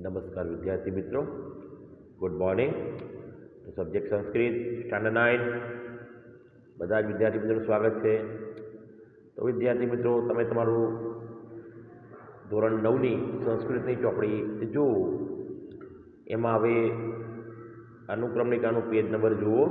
नमस्कार विद्यार्थी मित्रों, गुड मॉर्निंग। तो सब्जेक्ट संस्कृत स्टैंडर्ड 9 બધા જ વિદ્યાર્થી મિત્રોનું સ્વાગત છે। તો વિદ્યાર્થી મિત્રો, તમે તમારું ધોરણ 9ની સંસ્કૃતની ચોપડી જુઓ, એમાં હવે અનુક્રમણિકાનું પેજ નંબર જુઓ।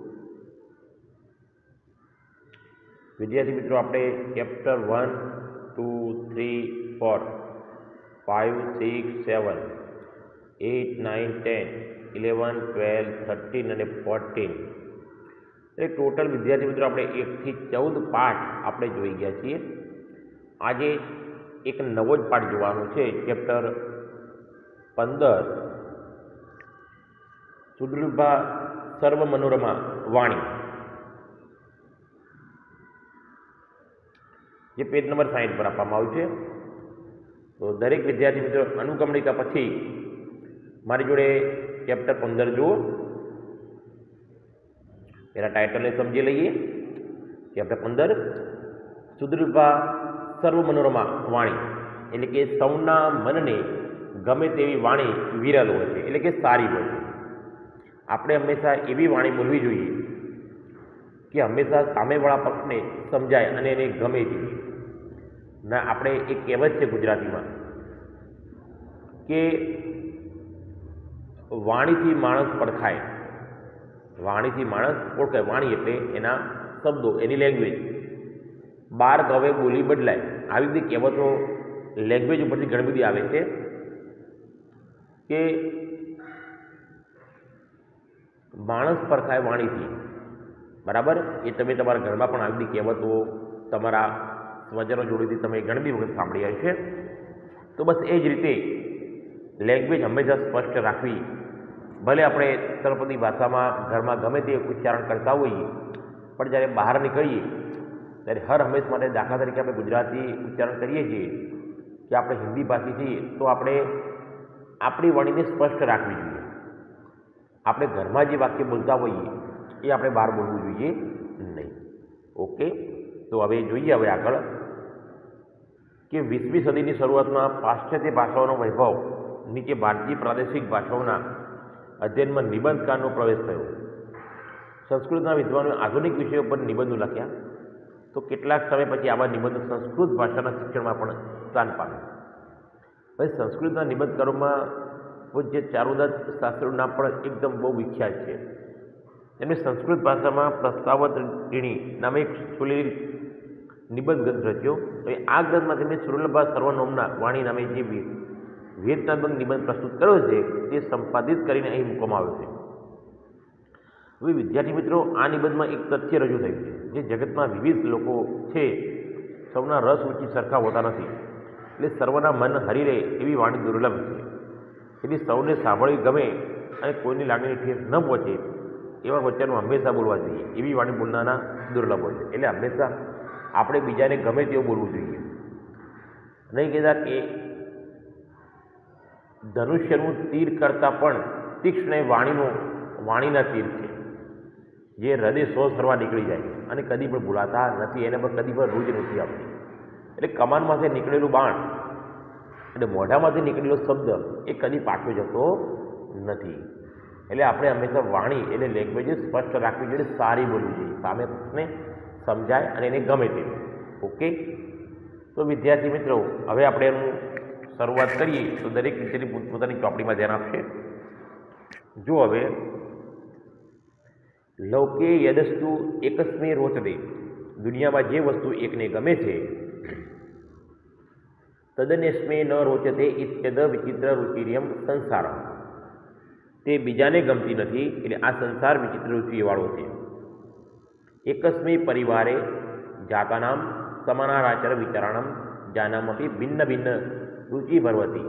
વિદ્યાર્થી મિત્રો, આપણે ચેપ્ટર 1, 2, 3, 4, 5, 6, 7, 8, 9, 10, 11, 12, 13 અને 14 એ ટોટલ વિદ્યાર્થી મિત્રો આપણે 1 થી 14 પાઠ આપણે જોઈ ગયા છીએ। આજે એક નવો જ પાઠ જોવાનો છે, ચેપ્ટર 15 સુદૃઢભા સર્વ મનોરમા વાણી, જે પેજ નંબર 60 પર આપવામાં આવ્યું છે। તો દરેક વિદ્યાર્થી મિત્રો અનુક્રમણિકા પછી મારી જોડે ચેપ્ટર 15 જુઓ। એના ટાઇટલને સમજી લઈએ। ચેપ્ટર 15 સુદૃઢભા સર્વ મનોરમા વાણી, એટલે કે સૌના મનને ગમે તેવી વાણી વિરલ હોય છે, એટલે કે સારી હોય છે। આપણે હંમેશા એવી વાણી બોલવી જોઈએ કે હંમેશા સામેવાળા પક્ષને સમજાય અને એને ગમે તેવી ના। આપણે એક કહેવત છે ગુજરાતીમાં કે વાણીથી માણસ પડખાય, વાણીથી માણસ ઓળખાય। વાણી એટલે એના શબ્દો, એની લેંગ્વેજ। 12 ગવે બોલી બદલાય, આવી બધી કહેવતો લેંગ્વેજ ઉપરથી ઘણી બધી આવે છે કે માણસ પરખાય વાણીથી, બરાબર। એ તમે તમારા ઘરમાં પણ આવી બધી કહેવતો તમારા સ્વજનો જોડેથી તમે ઘણી બધી વખત સાંભળી આવી છે। તો બસ એ જ રીતે લેંગ્વેજ હંમેશા સ્પષ્ટ રાખવી। ભલે આપણે તળપદી ભાષામાં ઘરમાં ગમે તે ઉચ્ચારણ કરતા હોઈએ, પણ જ્યારે બહાર નીકળીએ ત્યારે હર હંમેશ માટે, દાખલા તરીકે આપણે ગુજરાતી ઉચ્ચારણ કરીએ છીએ કે આપણે હિન્દી ભાષી છીએ, તો આપણે આપણી વાણીને સ્પષ્ટ રાખવી જોઈએ। આપણે ઘરમાં જે વાક્ય બોલતા હોઈએ એ આપણે બહાર બોલવું જોઈએ નહીં। ઓકે, તો હવે જોઈએ હવે આગળ કે 20મી સદીની શરૂઆતમાં પાશ્ચાત્ય ભાષાઓનો વૈભવ નીચે ભારતીય પ્રાદેશિક ભાષાઓના અધ્યયનમાં નિબંધકારનો પ્રવેશ થયો। સંસ્કૃતના વિદ્વાનોએ આધુનિક વિષયો પર નિબંધો લખ્યા, તો કેટલાક સમય પછી આવા નિબંધો સંસ્કૃત ભાષાના શિક્ષણમાં પણ સ્થાન પામ્યા। હવે સંસ્કૃતના નિબંધકારોમાં પૂજ્ય ચારુદત્ત શાસ્ત્રીનું નામ પણ એકદમ બહુ વિખ્યાત છે। તેમણે સંસ્કૃત ભાષામાં પ્રસ્તાવતરિણી નામે એક સુલેલિત નિબંધ ગ્રંથ રચ્યો। તો આ ગ્રંથમાં તેમણે સુલભા સર્વનોમના વાણી નામે જે વેદનાત્મક નિબંધ પ્રસ્તુત કર્યો છે તે સંપાદિત કરીને અહીં મૂકવામાં આવ્યો છે। હવે વિદ્યાર્થી મિત્રો, આ નિબંધમાં એક તથ્ય રજૂ થયું છે, જે જગતમાં વિવિધ લોકો છે, સૌના રસ રુચિ સરખા હોતા નથી, એટલે સર્વના મન હરી રહે એવી વાણી દુર્લભ છે। એટલે સૌને સાંભળવી ગમે અને કોઈની લાગણી ઠેસ ન પહોંચે એવા વચનો હંમેશા બોલવા જોઈએ। એવી વાણી બોલનારા દુર્લભ હોય છે। એટલે હંમેશા આપણે બીજાને ગમે તેવું બોલવું જોઈએ। નહીં કહેતા કે ધનુષ્યનું તીર કરતાં પણ તીક્ષ્ણ વાણીના તીર છે, જે હૃદય સો સરવા નીકળી જાય અને કદી પણ ભૂલાતા નથી, એને પણ કદી પણ રૂજ નથી આપતી। એટલે કમાનમાંથી નીકળેલું બાણ એટલે મોઢામાંથી નીકળેલો શબ્દ એ કદી પાછો જતો નથી। એટલે આપણે હંમેશા વાણી એટલે લેંગ્વેજ સ્પષ્ટ રાખવી જોઈએ, સારી બોલવી જોઈએ, સામે પક્ષને સમજાય અને એને ગમે તે। ઓકે, તો વિદ્યાર્થી મિત્રો, હવે આપણે એનું શરૂઆત કરીએ। તો દરેક વિષયની પોતાની ચોપડીમાં ધ્યાન આપશે। જો હવે લૌકે યદસ્તુ એકસ્મે રોચતે, દુનિયામાં જે વસ્તુ એકને ગમે છે, તદન્યસ્મે ન રોચતે ઇત્યદ વિચિત્ર રુચિર્યમ સંસારમ, તે બીજાને ગમતી નથી, એટલે આ સંસાર વિચિત્ર રુચિવાળો છે। એકસ્મે પરિવારે જાતાનામ સમાનારાચર વિચારાણમ જાનામપી ભિન્ન ભિન્ન રુચિ ભરવતી,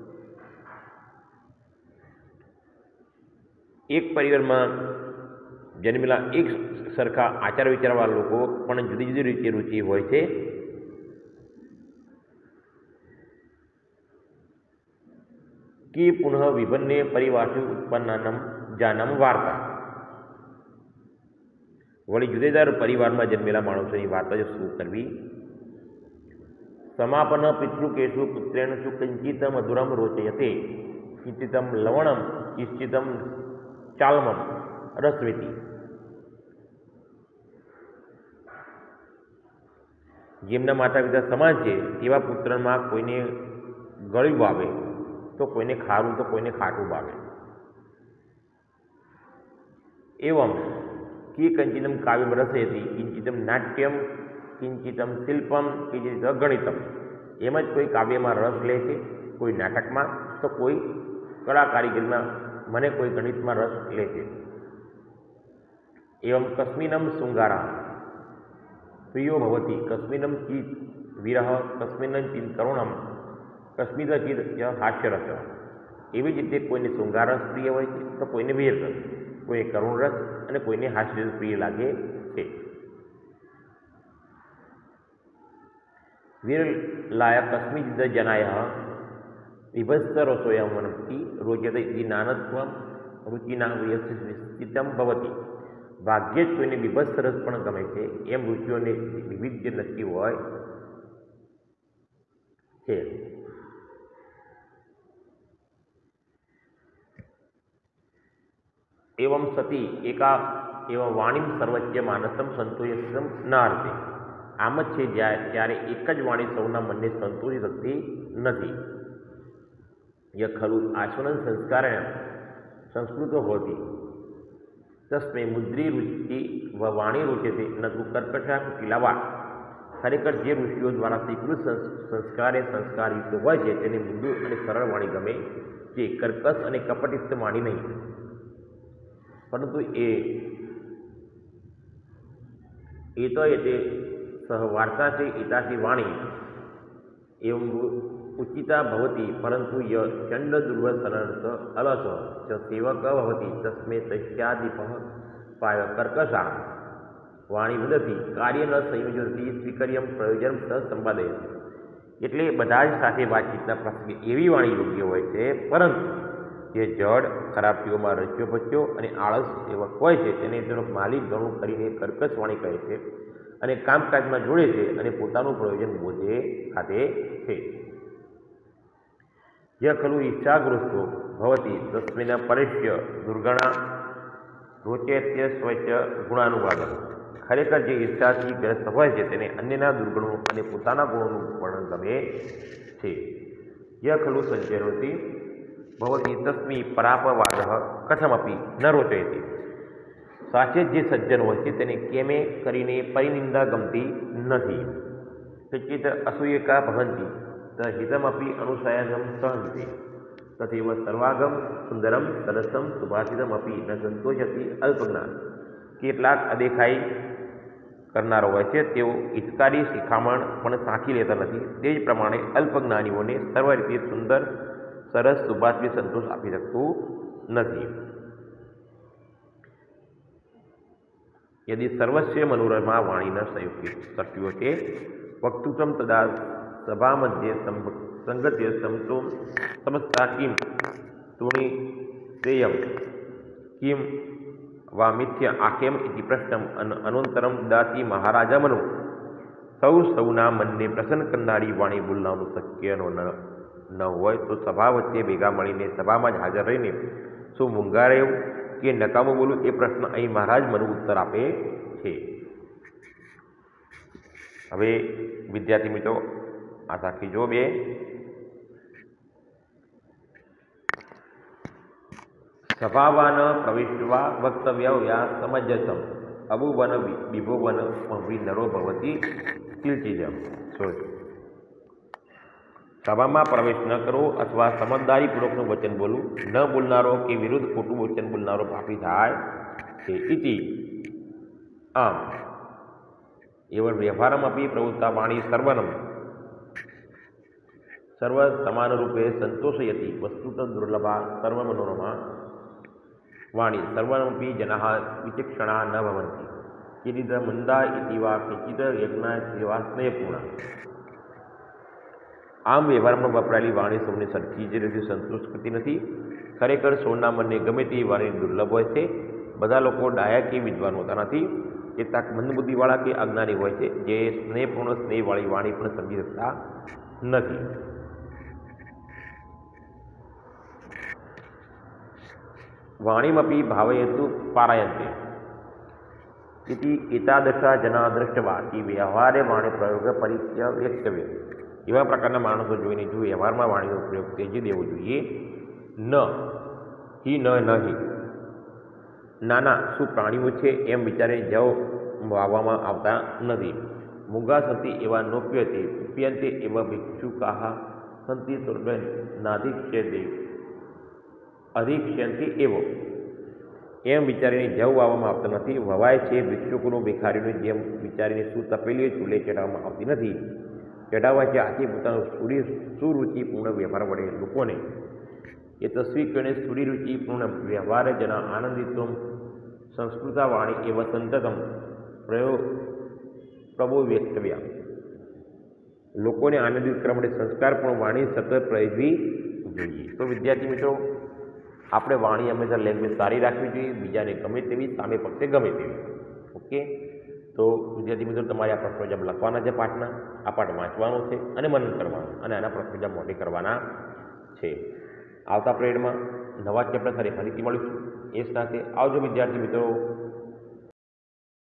એક પરિવારમાં જન્મેલા એક સરખા આચાર વિચારવાળા લોકો પણ જુદી જુદી રીતે રુચિ હોય છે। કે પુનઃ વિભન્ને પરિવારથી ઉત્પન્નાનમ જાનમ વાર્તા, વળી જુદેદાર પરિવારમાં જન્મેલા માણસોની વાર્તા જો શું કરવી। સમાપન પિતૃકેશુ પુત્રેણ શું કંચિત મધુરમ રોચયતે, किंचितम लवणम किंचितम चालमम रसवेती। જેમના માતા પિતા સમાન છે તેવા પુત્રમાં કોઈને ગળ્યું ભાવે તો કોઈને ખારું તો કોઈને ખાટું ભાવે। एवं कि कंचितम काव्यम रसेति किंचितम नाट्यम किंचितम शिल्पम किंचित गणितम। एम ज कोई काव्य में रस ले छे, कोई नाटक में तो कोई कला कारीगरी में मने कोई गणित में रस ले छे। एवं कस्मिनम शृंगारा प्रियो भवति कस्मिनम चित विरह कस्मिनम चित करुणम कस्मिन चित हास्यरस। एवी ज रीते कोईने शृंगार रस प्रिय होय छे तो कोईने वीर रस, कोई करुण रस और कोईने हास्य प्रिय लगे छे। वीरलाय कस्मिंचित् जनायः विभत्स रसोयमनप्ति रोचते इति नानत्वं रुचिना व्यवस्थितं भवति। भाग्ये ज कोईने विभत्स रस पण गमे छे एम रुचिओने विविध नक्की होय छे। एवं सती एका एवं वाणी सर्वज्ञ मानसम संतोषम न अर्थे। आम ज छे त्यारे एक ज वाणी सौना मनने संतोषी सकती नथी। य खलु आश्वनन संस्कारेण संस्कृतो होती तस्मै मुद्री रुचि व वाणी रोचते न तु कर्कशा कुटिलावा। खरेखर जे ऋषिओ द्वारा स्वीकृत संस्कारे संस्कारयुक्त होय छे तेने मृदु अने सरळ वाणी गमे छे, कर्कश अने कपटयुक्त वाणी नहीं। परंतु ये सह वार्ता से एतासी वाणी एवं उचिता भवति। परंतु य चंड दुर्वसनर्थ अलस च सेवक भवति तस्मै तस्यादिपः पाय कर्कशा वाणी वदति कार्य न संयोजति स्वीकर्यं प्रयोजन स संपादयति। एटले बधा ज साथे वातचीतना प्रसंगे एवी वाणी योग्य होय छे, परंतु જે જડ ખરાબ ટેવોમાં રચ્યો પચ્યો અને આળસ સેવક હોય છે તેને તેનો માલિક ઘણું કરીને કર્કશ વાણી કહે છે અને કામકાજમાં જોડે છે અને પોતાનું પ્રયોજન બોધે ખાતે છે। ય ખલુ ઈચ્છાગ્રસ્તો ભવતિ તસ્મિન પરેશ્ય દુર્ગણા રોચેત્ય સ્વચ ગુણાનુવાદન। ખરેખર જે ઈચ્છાથી ગ્રસ્ત હોય છે તેને અન્યના દુર્ગુણો અને પોતાના ગુણોનું વર્ણન ગમે છે। ય ખલુ સજ્જનોતિ भवति तस्मै परापवादः कथमपि न रोचयति। साचे जे सज्जन होय छे तेने केमे करीने परिनिंदा गमती नथी। कचित् असूयका भवन्ति त हितमपि अनुशयनं सहन्ति तथैव सर्वागम सुंदरम सरसम सुभाषितमपि न संतोषति अल्पज्ञान। કેટલાક અદેખાઈ કરનારો હોય છે તેઓ હિતકારી શિખામણ પણ સાંખી લેતા નથી। તે જ પ્રમાણે અલ્પજ્ઞાનીઓને સર્વ રીતે સુંદર सरस सुभाषित संतोष आपी सकतु नहीं। यदि सर्वस्व मनोरमा वाणी न शक्योते वक्तुत्वं तदा सभा मध्ये संगत्य समतो समस्ता किं तुणी तेयं किं वा मिथ्या आखेम इति प्रश्नम अनंतरम दासी महाराजा मनु। सौ सौना मनने प्रसन्न करनारी वाणी बोलવાનું શક્ય न होय तो सभा वच्चे भेगा मळीने सभामां ज हाजर रहीने शुं मूंगारेव के नकामो बोलूं ए प्रश्न અહીં મહારાજ મનુ ઉત્તર આપે છે। હવે વિદ્યાર્થી મિત્રો આ સાખી જો બે સભાવાન પ્રવિષ્ટવા વક્તવ્ય સમજ્યતમ અબુવન વિભુવન વિનરો ભવતી કિલચિજમ। સભામાં પ્રવેશ ન કરવો અથવા સમજદારીપૂર્વકનું વચન બોલવું, ન બોલનારો કે વિરુદ્ધ ખોટું વચન બોલનારો પાપી થાય છે। ઇતિ આમ એવ વ્યવહારમપી પ્રવૃત્તા વાણી સર્વ સમાનરૂપે સંતોષયતિ વસ્તુત દુર્લભા સર્વમનોરમા વાણી સર્વમપી જનાઃ વિચક્ષણા ન ભવન્તિ કિંચિદ મંદા ઇતિ વા કિંચિદ યજ્ઞા ઇતિ વા સ્નેહપૂર્ણા। આમ વ્યવહારમાં વપરાયેલી વાણી સૌને સરખી જ રીતે સંતોષ કરતી નથી। ખરેખર સૌના મનને ગમે તે વાણી દુર્લભ હોય છે। બધા લોકો ડાયા કે વિદ્વાન હોતા નથી। કેટલાક મંદબુદ્ધિવાળા કે અજ્ઞાની હોય છે જે સ્નેહપૂર્ણ સ્નેહવાળી વાણી પણ સમજી શકતા નથી। વાણીમપી ભાવયેતુ પારાયંતે इति एतादृशा जना दृष्टवा कि व्यवहारे वाणी प्रयोग परिचय व्यक्तव्य एवा प्रकारना माणसो जोईने जो व्यवहारमां वाणीनो प्रयोग तेजी देवो जोईए न ही न नहीं नाना शू प्राणीओ छे एम विचारीने जव वाववामां आवता नथी मूंगा सती एवा नोप्यते प्यन्ते एवा भिक्षुकाः सन्ति स्वर्गं नाधिक्ष्यते अधिक्ष्यन्ति एव एम विचारीने जव वाववामां आवता नथी ववाय छे भिक्षुकोनो भિખારીઓની જેમ વિચારીને શું તપેલીઓ ચૂલે ચડાવવામાં આવતી નથી ચડાવવાથી આથી પોતાનો સુરુચિપૂર્ણ વ્યવહાર વડે લોકોને એ તસ્વીકોને સુરુચિપૂર્ણ વ્યવહાર જના આનંદિત્વમ સંસ્કૃતા વાણી એવ સંતતમ પ્રભો વ્યક્તવ્યા લોકોને આનંદિત કરવા માટે સંસ્કારપૂર્ણ વાણી સતત પ્રયોગવી જોઈએ. તો વિદ્યાર્થી મિત્રો, આપણે વાણી હંમેશા લેંગ્વેજ સારી રાખવી જોઈએ, બીજાને ગમે તેવી, સામે પક્ષે ગમે તેવી. ઓકે, તો વિદ્યાર્થી મિત્રો, તમારે આ પ્રશ્નો જવાબ લખવાના છે પાઠના, આ પાઠ વાંચવાનો છે અને મનન કરવાનું અને આના પ્રશ્નો જવાબ મોઢે કરવાના છે. આવતા પીરિયડમાં નવા ચેપ્ટર સાથે ફરીથી મળીશું. એ સાથે આવજો વિદ્યાર્થી મિત્રો.